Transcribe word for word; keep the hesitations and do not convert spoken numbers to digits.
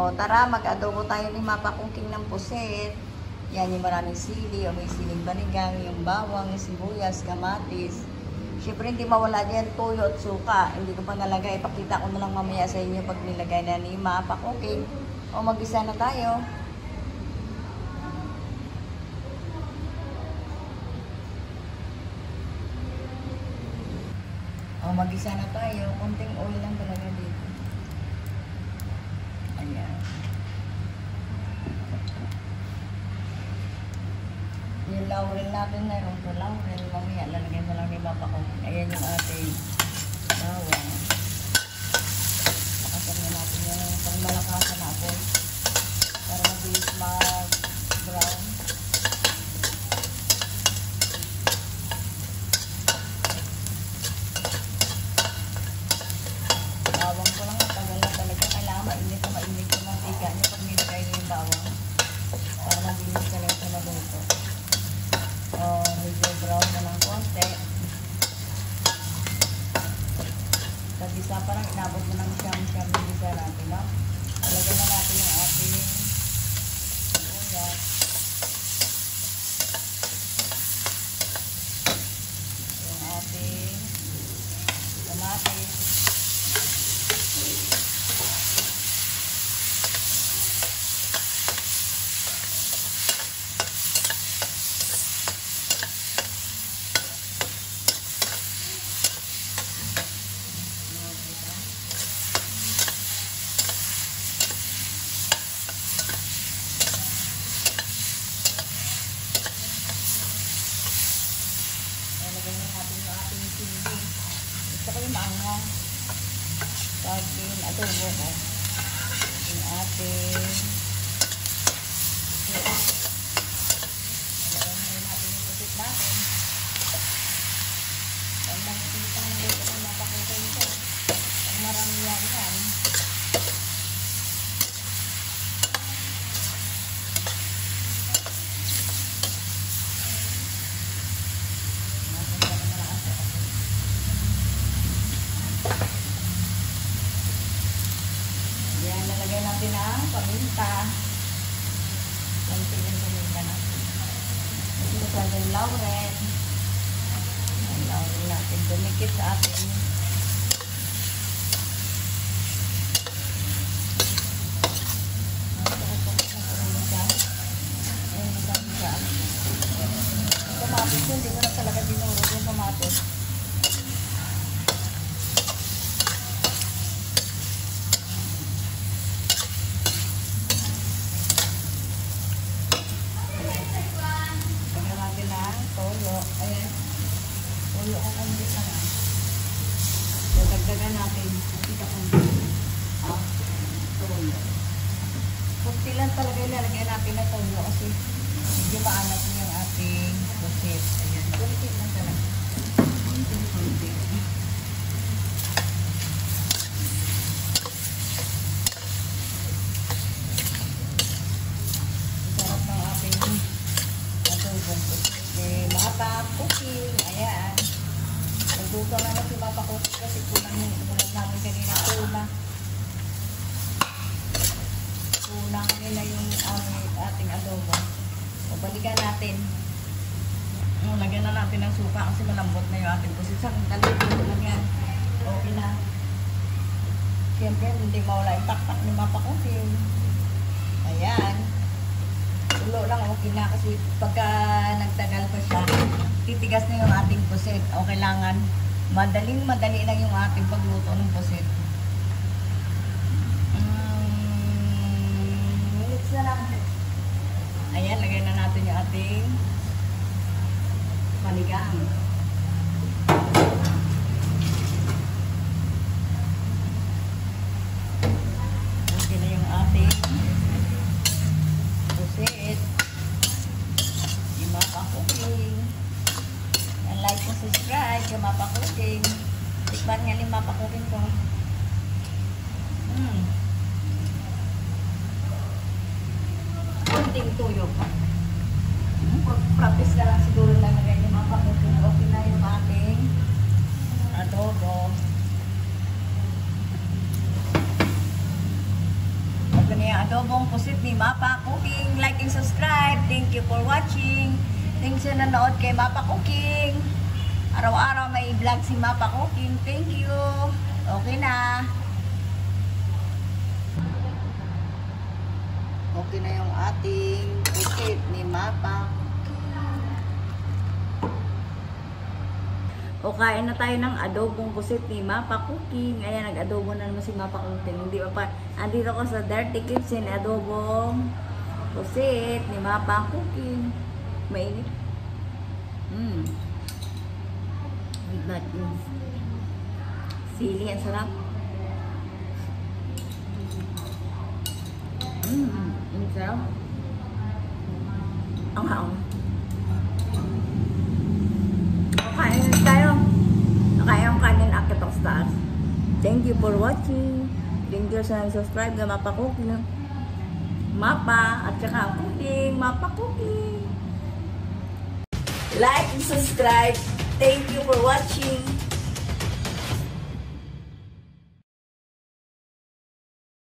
O, tara, mag-adobo tayo ni Mapa Cooking ng pusit. Yan yung maraming sili, o may siling banigang, yung bawang, yung sibuyas, kamatis. Siyempre, hindi mawala dyan tuyo at suka. Hindi ko pa nalagay. Ipakita ko na lang mamaya sa inyo pag nilagay na ni Mapa Cooking. O, mag-isa na tayo. O, mag-isa na tayo. Konting oil lang talaga dito. Ayan. Yung laurel natin na yung laurel. Mamaya, lalagay mo lang ni Mapa Cooking. Ayan yung ating bawang. Lakasan na natin yung pang malakasan na po. Para mabilis mag-brown. Bawang ko lang, matagal na talaga. Kailangan mainit na mainit yung mantika niyo pag nilagay niyo yung bawang. Para mabilis talaga sa maluto. O, medyo brown na ng konti. Sa bisa parang inabot mo ng siyam-siyam yung bisa natin, no? Talagyan na natin yung ating sibuyas. Yung ating kamatis. Lagyan na natin yung ating sili. Gusto ko yung maanghang. Pag yung adobo ko. Yung ating lagyan na natin yung pusit natin. Pag nakikita na dito kung mapakita ito. Pag marami yan yan. Nalagay natin ang paminta. Lantin yung paminta natin. Ito sa ating laurel. Ang laurel natin. Dumikit sa atin. Kamatis yun. Hindi ko na talaga dinurog yung kamatis. Ayan. Ulo ko kundi na nga. So, dagdagan natin. Kita kundi. Ah, tulo. Kunti lang talaga ilalagay natin na tulo kasi medyo maalat yung ating pusit. Ayan. Kunti lang talaga. Kunti, kunti. Sarap ng ating atubong pusit. Eh, Mapa Cooking. Ayan. Nagluto naman si Mapa Cooking kasi kulang yung ulam namin kanina. Tuna. Tuna kanina yung um, ating adobo. O, balikan natin. O, lagyan na natin ng suka kasi malambot na yung ating pusit. Sa talito lang yan. Okay na. Siyempre, hindi mawala yung taktak ni Mapa Cooking. Ayan. Tulo lang, okay na kasi pagka nagtagal pa siya, titigas na yung ating pusit. O kailangan madaling madali lang yung ating pagluto ng pusit. Um, minutes na lang. Ayan, lagay na natin yung ating panigang. Okay na yung ating pusit. Yung Mapa Cooking. And like and subscribe yung Mapa Cooking. Tikman nga yung Mapa Cooking ko. Hmm. Kunting tuyo pa. Hmm. Practice na lang siguro lang na yung Mapa Cooking. Okay na yung ating adobo. Pag ganyan adobong pusit ni Mapa Cooking. Like and subscribe. Thank you for watching. Thanks sa nanood kay Mapa Cooking. Araw-araw may vlog si Mapa Cooking. Thank you. Okay na. Okay na yung ating pusit ni Mapa. O kain na tayo ng adobong pusit ni Mapa Cooking. Ayan, nag-adobo na naman si Mapa Cooking. Hindi pa pa. Andito ko sa Dirty Kitchen, adobong pusit ni Mapa Cooking. Mainit. Mmm. With that is sili, ang sarap. Mmm. Ang sarap. Ang haong. Kain tayo. Nakayang kanin akit of stars. Thank you for watching. Thank you sa subscribe na Mapa Cooking. Mapa at saka Cooking. Mapa Cooking. Like and subscribe. Thank you for watching.